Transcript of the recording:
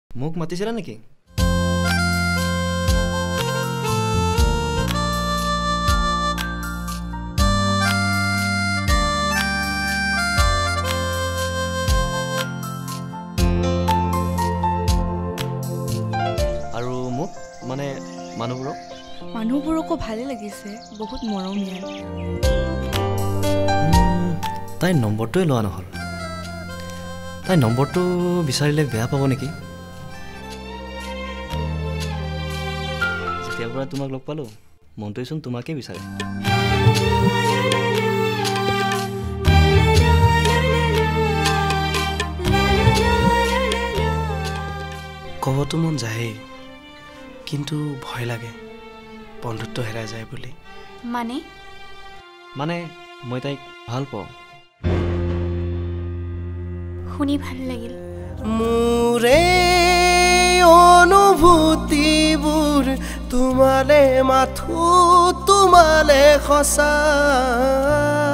মোক মাতিছিলা নেকি? আৰু মোক মানে মানুহবোৰকো ভালে লাগিছে, বহুত মৰমীয়াল। তাই নম্বৰটোৱে লোৱা নহ'ল। তাই নম্বৰটো বিচাৰিলে বেয়া পাব নেকি? যেতিয়াৰ পৰা তোমাক লগ পালোঁ মনটোৱেচোন তোমাকেই বিচাৰে। ক'বতো মন যায়েই, কিন্তু ভয় লাগে বন্ধুত্ব হেৰাই যায় বুলি। মানে মই তাইক ভাল পাওঁ। শুনি ভাল লাগিল। মোৰে অনুভূতিবোৰ তোমালে মাথো তোমালে সঁচা।